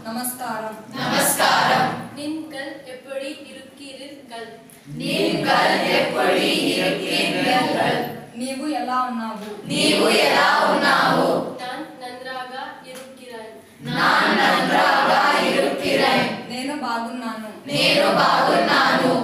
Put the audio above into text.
நமஸ்காரம். நமஸ்காரம். நீங்கள் எப்படி இருக்கிறீர்கள்? நீங்கள் எப்படி இருக்கிறீர்கள்? నీవు ఎలా ఉన్నావు? నీవు ఎలా ఉన్నావు? நான் நன்றாக இருக்கிறேன். நான் நன்றாగా இருக்கிறேன். నేను బాగున్నాను. నేను బాగున్నాను.